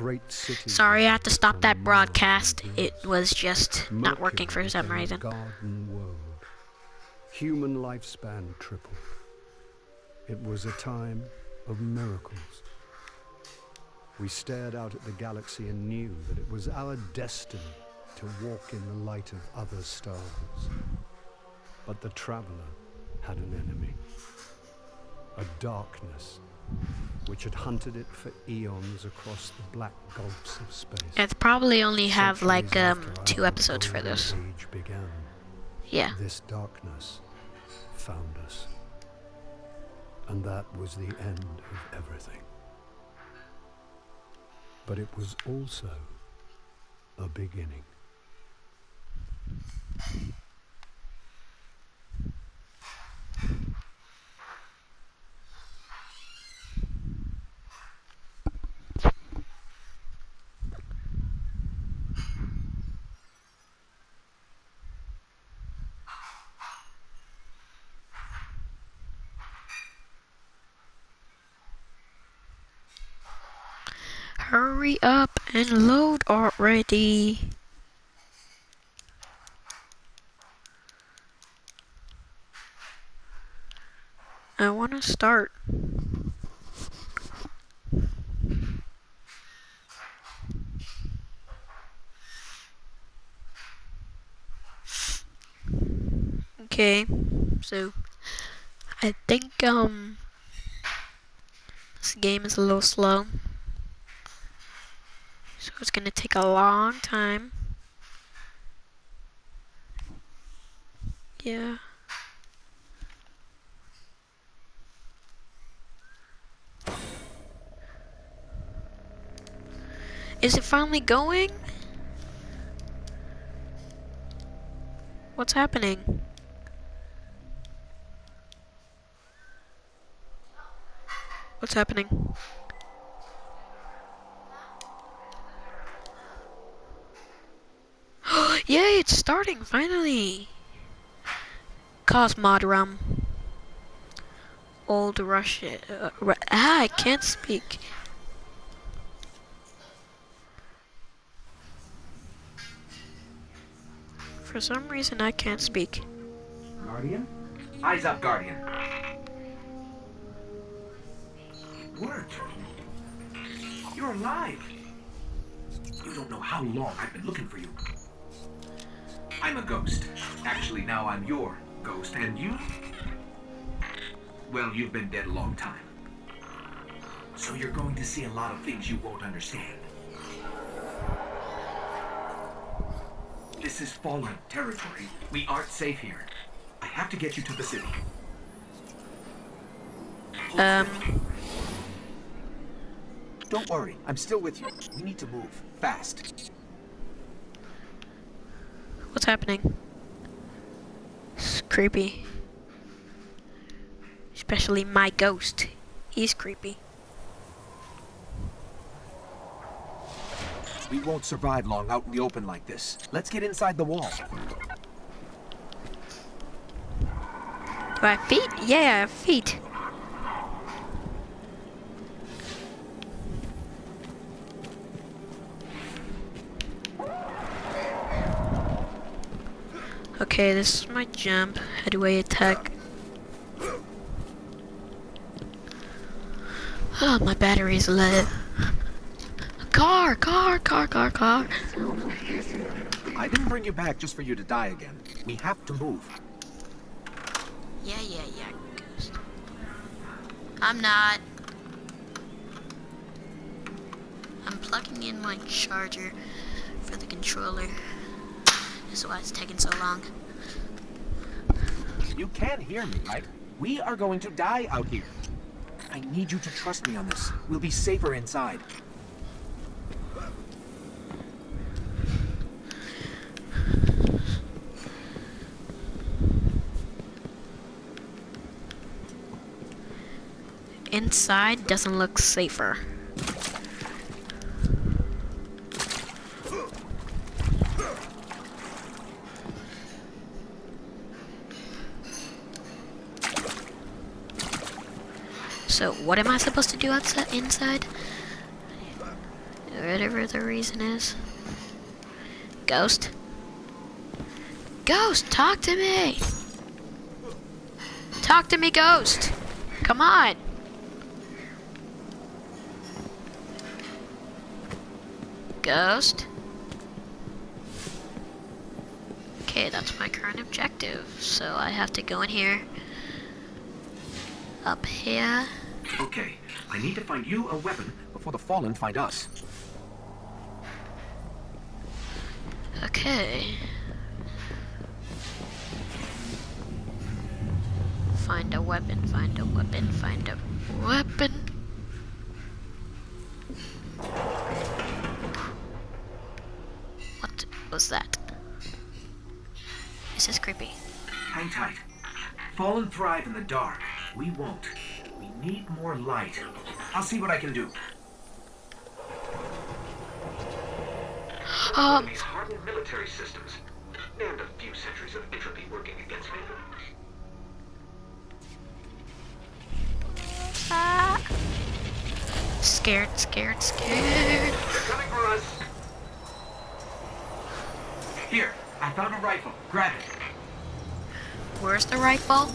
great city. Sorry, I had to stop that on broadcast. mountain It was just not working for some Mercury reason. became a garden world. Human lifespan tripled. It was a time of miracles. We stared out at the galaxy and knew that it was our destiny to walk in the light of other stars. But the traveler had an enemy. A darkness which had hunted it for eons across the black gulfs of space. It's probably only have like Centuries after 2 our episodes for golden this. age began, Yeah. this darkness found us. And that was the end of everything. But it was also a beginning. Hurry up and load already. I want to start. Okay, so I think this game is a little slow, so it's gonna take a long time. Yeah. Is it finally going? What's happening? What's happening? Yay, it's starting finally. Cosmodrome. Old Russia. I can't speak. For some reason, I can't speak. Guardian? Eyes up, Guardian. It worked. You're alive. You don't know how long I've been looking for you. I'm a ghost. Actually, now I'm your ghost. And you? Well, you've been dead a long time. So you're going to see a lot of things you won't understand. This is fallen territory. We aren't safe here. I have to get you to the city. Don't worry, I'm still with you. We need to move fast. What's happening? It's creepy. Especially my ghost. He's creepy. We won't survive long out in the open like this. Let's get inside the wall. Do I have feet? Yeah, I have feet. Okay, this is my jump. Headway attack. Oh, my battery's low. Car! I didn't bring you back just for you to die again. We have to move. Yeah, ghost. I'm not. I'm plugging in my charger for the controller. That's why it's taking so long. You can hear me, right? We are going to die out here. I need you to trust me on this. We'll be safer inside. Inside doesn't look safer. So what am I supposed to do outside, inside? whatever the reason is. Ghost? Ghost, talk to me! Talk to me, Ghost! Come on! Ghost? Okay, that's my current objective. So I have to go in here. Up here. Okay, I need to find you a weapon before the Fallen find us. Okay. Find a weapon, find a weapon, find a weapon. What was that? This is creepy. Hang tight. Fallen thrive in the dark. We won't. We need more light. I'll see what I can do. These hardened military systems, and a few centuries of entropy working against me. Scared, scared, scared. They're coming for us. Here, I found a rifle. Grab it. Where's the rifle?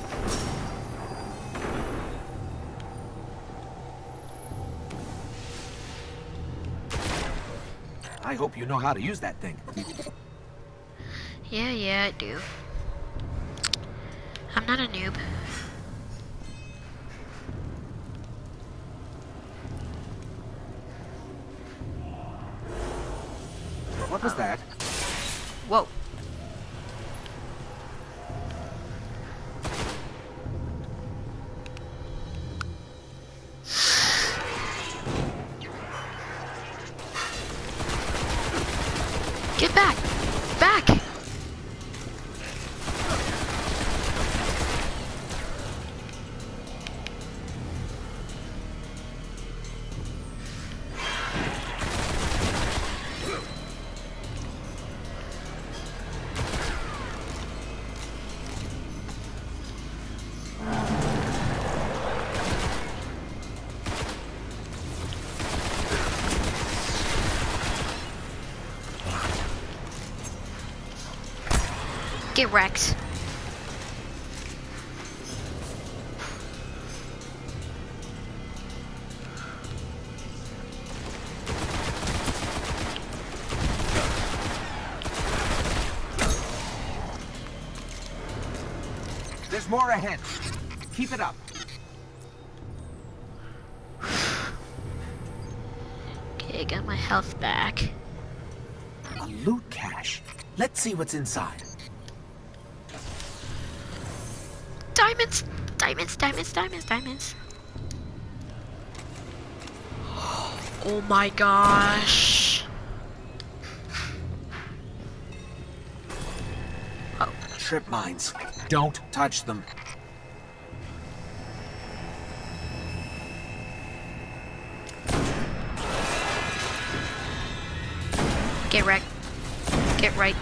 I hope you know how to use that thing. Yeah, I do. I'm not a noob. What was that? Whoa. Get back! Back! Get wrecked. There's more ahead. Keep it up. Okay, got my health back. A loot cache. Let's see what's inside. Diamonds! Diamonds, diamonds, diamonds, diamonds. Oh my gosh. Oh. Trip mines. Don't touch them. Get wrecked. Get right.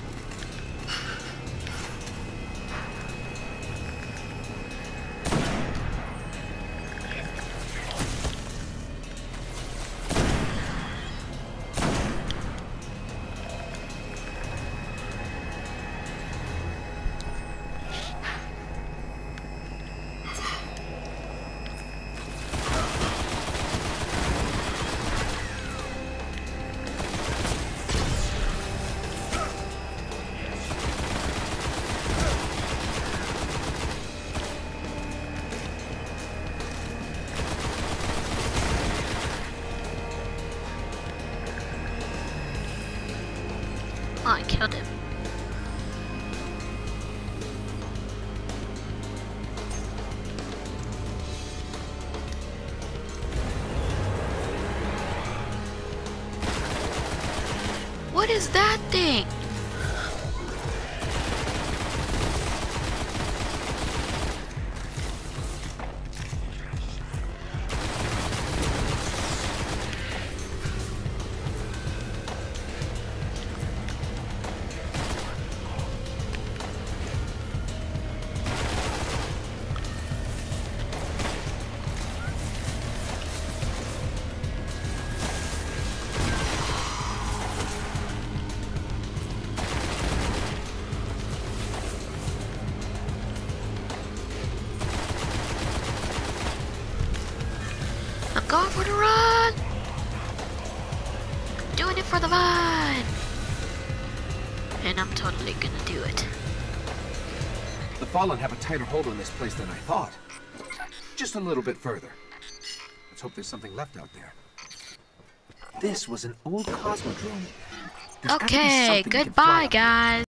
Oh, I killed him. What is that thing? Going for the run. Doing it for the fun. And I'm totally gonna do it. The Fallen have a tighter hold on this place than I thought. Just a little bit further. Let's hope there's something left out there. This was an old Cosmodrome. There's gotta be Okay, something you can fly goodbye, up. guys.